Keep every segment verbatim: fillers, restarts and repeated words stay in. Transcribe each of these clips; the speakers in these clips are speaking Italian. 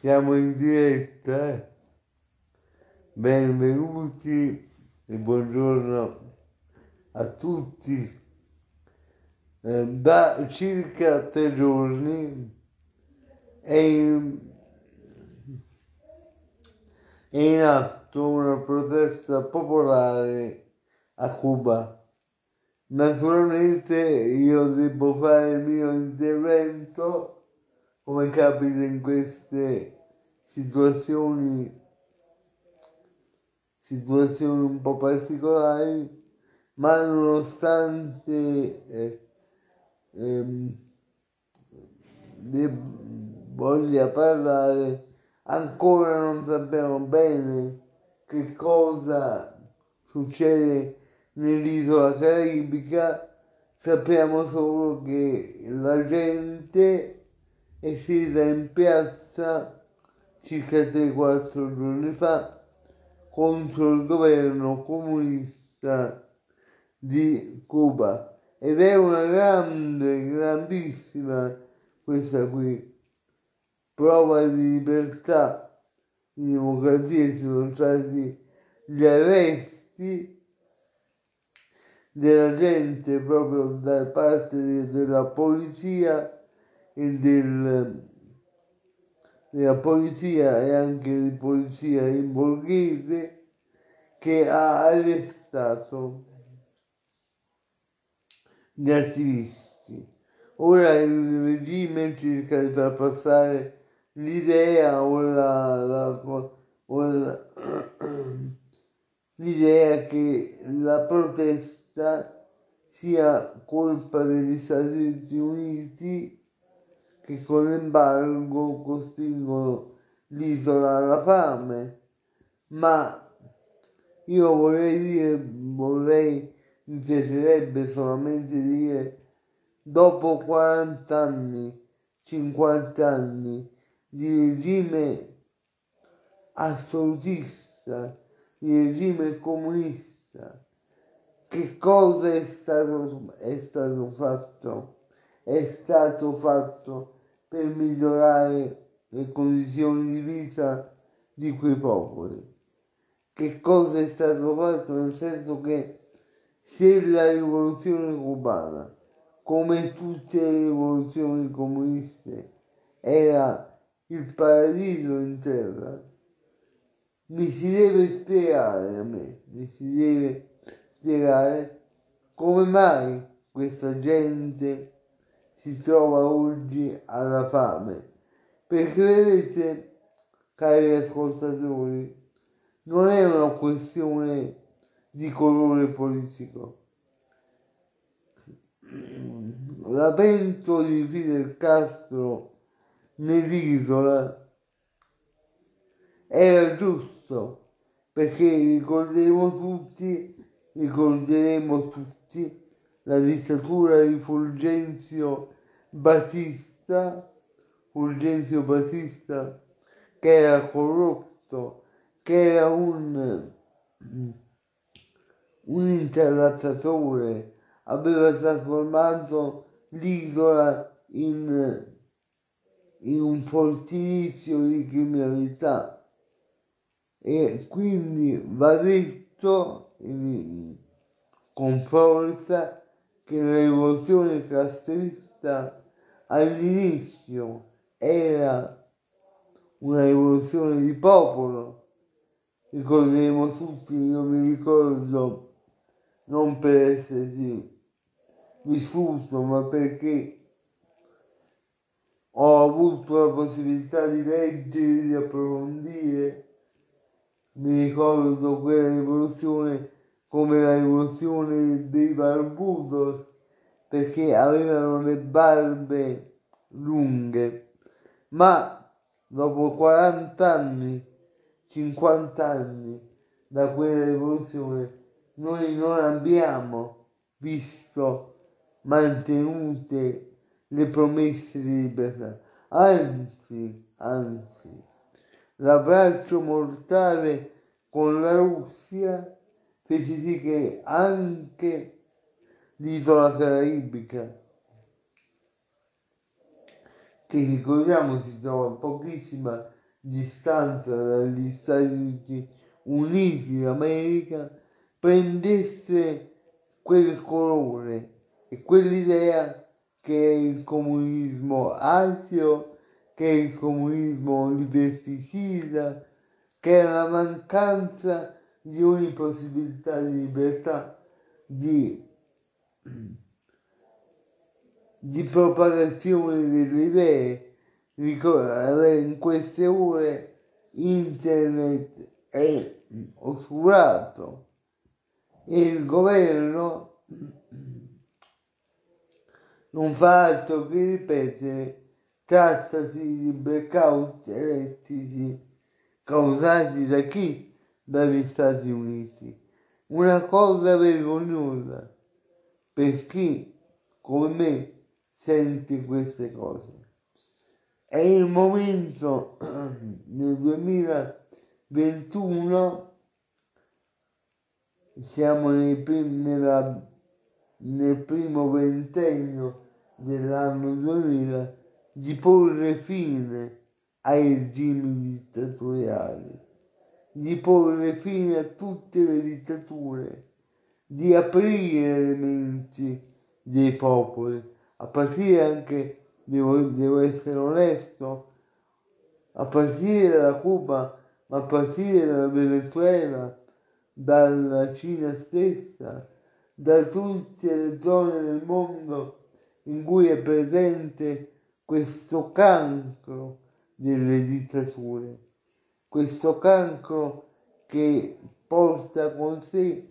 Siamo in diretta, eh? Benvenuti e buongiorno a tutti. Eh, da circa tre giorni è in, è in atto una protesta popolare a Cuba. Naturalmente io devo fare il mio intervento, come capita in queste situazioni, situazioni un po' particolari, ma nonostante eh, ehm, ne voglia parlare, ancora non sappiamo bene che cosa succede nell'isola caraibica. Sappiamo solo che la gente è scesa in piazza circa tre quattro giorni fa contro il governo comunista di Cuba. Ed è una grande, grandissima, questa qui, prova di libertà, di democrazia. Ci sono stati gli arresti della gente proprio da parte de- della polizia e del, della polizia e anche di polizia in borghese, che ha arrestato gli attivisti. Ora il regime cerca di far passare l'idea o la, la, o la l'idea che la protesta sia colpa degli Stati Uniti, che con l'embargo costringono l'isola alla fame. Ma io vorrei dire, vorrei, mi piacerebbe solamente dire, dopo quaranta anni, cinquanta anni di regime assolutista, di regime comunista, che cosa è stato, è stato fatto? È stato fatto per migliorare le condizioni di vita di quei popoli. Che cosa è stato fatto? Nel senso che se la rivoluzione cubana, come tutte le rivoluzioni comuniste, era il paradiso in terra, mi si deve spiegare a me, mi si deve spiegare come mai questa gente si trova oggi alla fame. Perché vedete, cari ascoltatori, non è una questione di colore politico. L'avvento di Fidel Castro nell'isola era giusto, perché ricorderemo tutti, ricorderemo tutti la dittatura di Fulgencio Batista, Fulgencio Batista, che era corrotto, che era un, un interlattatore, aveva trasformato l'isola in, in un fortilizio di criminalità. E quindi va detto eh, con forza che la rivoluzione castrista all'inizio era una rivoluzione di popolo. Ricorderemo tutti, io mi ricordo, non per esserci vissuto, ma perché ho avuto la possibilità di leggere, di approfondire. Mi ricordo quella rivoluzione come la rivoluzione dei barbudos, perché avevano le barbe lunghe. Ma dopo quaranta anni, cinquanta anni da quella rivoluzione, noi non abbiamo visto mantenute le promesse di libertà. Anzi, anzi, l'abbraccio mortale con la Russia fece sì che anche l'isola caraibica, che ricordiamo si trova a pochissima distanza dagli Stati Uniti d'America, prendesse quel colore e quell'idea che è il comunismo ateo, che è il comunismo liberticida, che è la mancanza di ogni possibilità di libertà, di, di propagazione delle idee. Ricordare in queste ore internet è oscurato e il governo non fa altro che ripetere: trattasi di blackout elettrici causati da chi? Dagli Stati Uniti. Una cosa vergognosa per chi come me sente queste cose. È il momento nel duemilaventuno, siamo nei primi, nella, nel primo ventennio dell'anno duemila, di porre fine ai regimi dittatoriali, di porre fine a tutte le dittature, di aprire le menti dei popoli, a partire anche, devo, devo essere onesto, a partire da Cuba, ma a partire dal Venezuela, dalla Cina stessa, da tutte le zone del mondo in cui è presente questo cancro delle dittature, questo cancro che porta con sé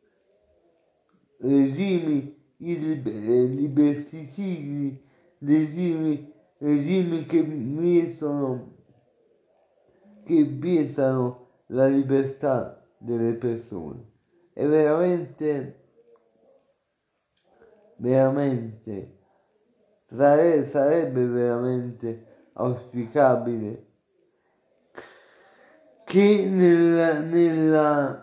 regimi liberticidi, regimi, regimi che vietano, che vietano la libertà delle persone. È veramente, veramente, sare, sarebbe veramente auspicabile che nella, nella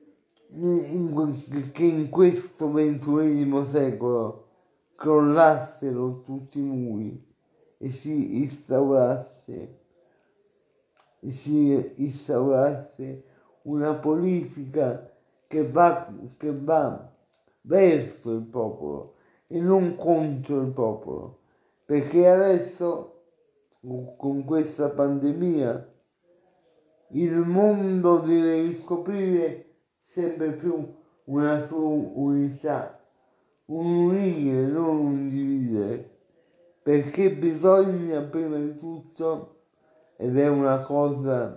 in, che in questo ventunesimo secolo crollassero tutti i muri e si instaurasse e si instaurasse una politica che va, che va verso il popolo e non contro il popolo, perché adesso con questa pandemia il mondo deve riscoprire sempre più una sua unità, un unire, non un dividere, perché bisogna prima di tutto, ed è una cosa,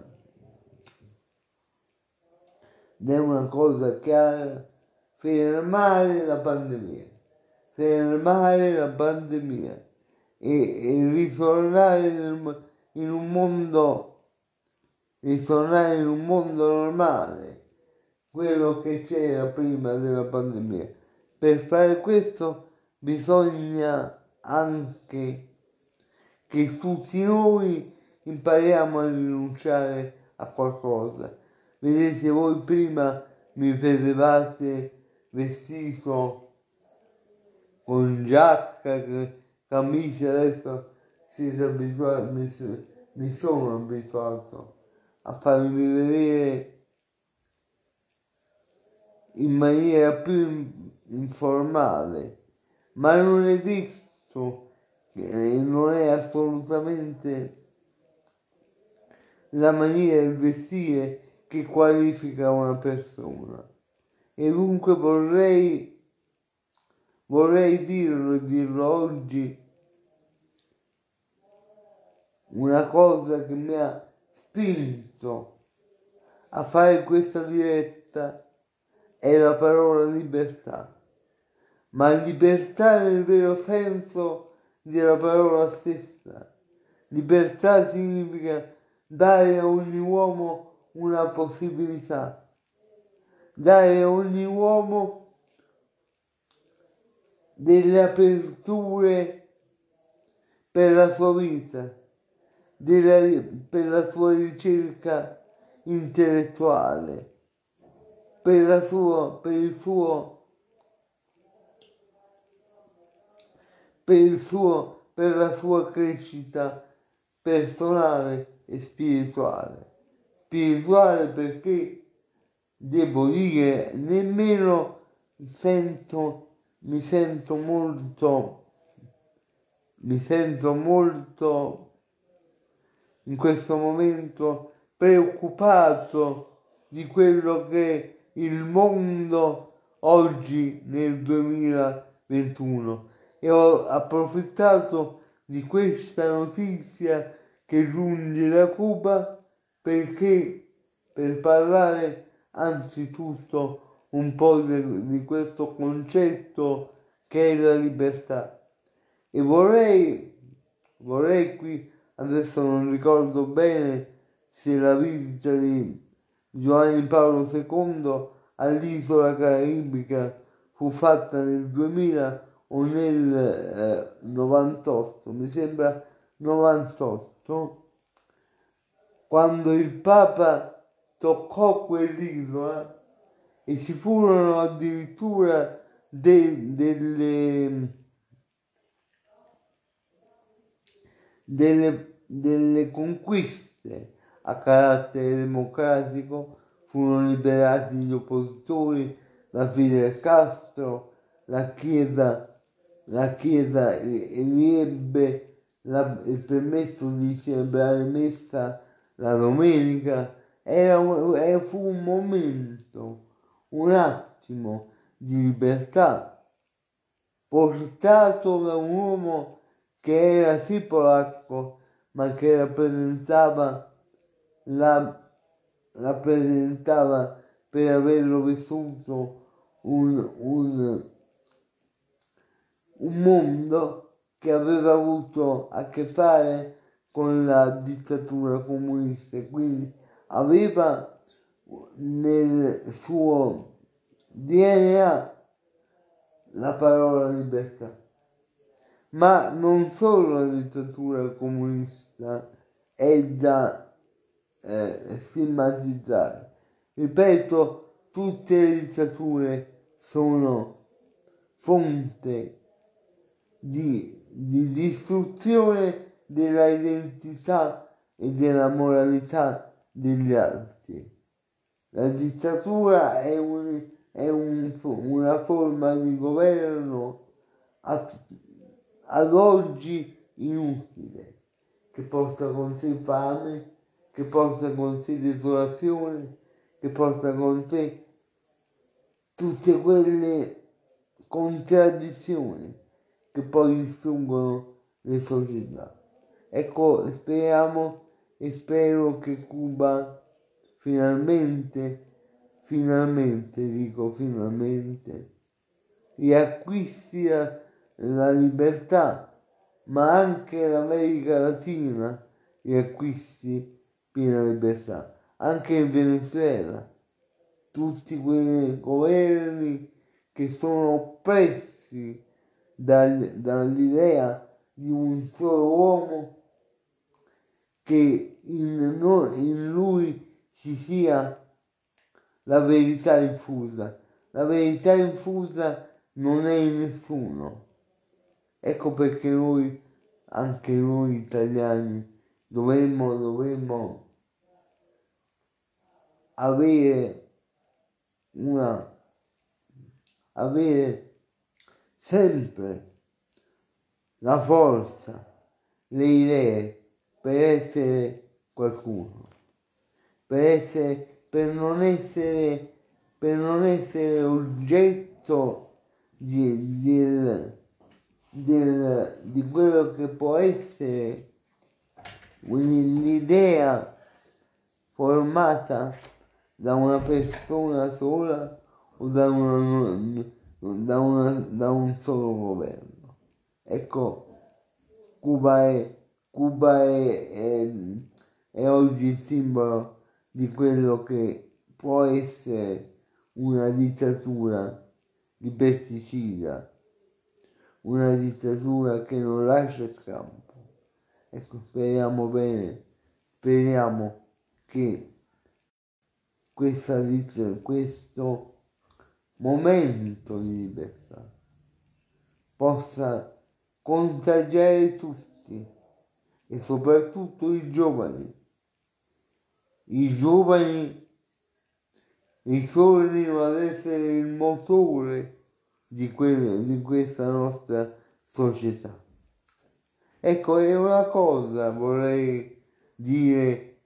ed è una cosa chiara, fermare la pandemia, fermare la pandemia e, e ritornare nel, in un mondo, ritornare in un mondo normale, quello che c'era prima della pandemia. Per fare questo bisogna anche che tutti noi impariamo a rinunciare a qualcosa. Vedete, voi prima mi vedevate vestito con giacca, camicia, adesso siete abituati, mi, mi sono abituato a farmi vedere in maniera più informale, ma non è detto, che non è assolutamente la maniera di vestire che qualifica una persona. E dunque vorrei, vorrei dirlo e dirlo oggi, una cosa che mi ha spinto a fare questa diretta è la parola libertà, ma libertà nel vero senso della parola stessa. Libertà significa dare a ogni uomo una possibilità, dare a ogni uomo delle aperture per la sua vita, della, per la sua ricerca intellettuale, per, la sua, per il suo, per il suo, per la sua crescita personale e spirituale. Spirituale perché, devo dire, nemmeno sento, mi sento molto, mi sento molto in questo momento preoccupato di quello che il mondo oggi nel duemilaventuno, e ho approfittato di questa notizia che giunge da Cuba perché per parlare anzitutto un po' di, di questo concetto che è la libertà. E vorrei, vorrei qui, adesso non ricordo bene se la visita di Giovanni Paolo secondo all'isola caraibica fu fatta nel duemila o nel eh, novantotto, mi sembra novantotto, quando il Papa toccò quell'isola e ci furono addirittura de- delle, delle, delle conquiste a carattere democratico. Furono liberati gli oppositori, la Fidel Castro, la Chiesa, la Chiesa riebbe la, il permesso di celebrare messa la domenica. Era un, era, fu un momento, un attimo di libertà portato da un uomo che era sì polacco, ma che rappresentava la rappresentava per averlo vissuto un, un, un mondo che aveva avuto a che fare con la dittatura comunista, quindi aveva nel suo D N A la parola libertà. Ma non solo la dittatura comunista è da Eh, stigmatizzare. Ripeto, tutte le dittature sono fonte di, di distruzione della identità e della moralità degli altri. La dittatura è, un, è un, una forma di governo ad, ad oggi inutile, che porta con sé fame, che porta con sé desolazione, che porta con sé tutte quelle contraddizioni che poi distruggono le società. Ecco, speriamo e spero che Cuba finalmente, finalmente, dico finalmente, riacquisti la, la libertà, ma anche l'America Latina riacquisti piena libertà. Anche in Venezuela, tutti quei governi che sono oppressi dal, dall'idea di un solo uomo, che in, no, in lui ci sia la verità infusa. La verità infusa non è in nessuno. Ecco perché noi, anche noi italiani, dovremmo, dovremmo avere una, avere sempre la forza, le idee per essere qualcuno, per essere, per non essere, per non essere oggetto di, del, del, di quello che può essere l'idea formata da una persona sola o da, una, da, una, da un solo governo. Ecco, Cuba è, Cuba è, è, è oggi il simbolo di quello che può essere una dittatura di pesticida, una dittatura che non lascia scampo. Ecco, speriamo bene, speriamo che questa, questo momento di libertà possa contagiare tutti e soprattutto i giovani, i giovani ritornino ad essere il motore di, quel, di questa nostra società. Ecco, è una cosa vorrei dire,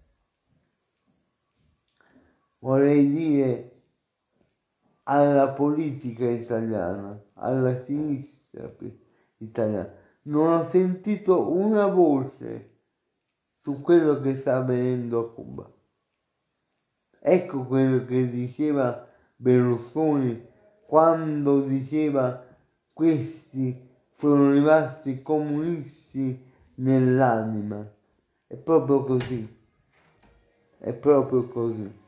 vorrei dire alla politica italiana, alla sinistra italiana. Non ho sentito una voce su quello che sta avvenendo a Cuba. Ecco quello che diceva Berlusconi quando diceva questi sono rimasti comunisti nell'anima. È proprio così. È proprio così.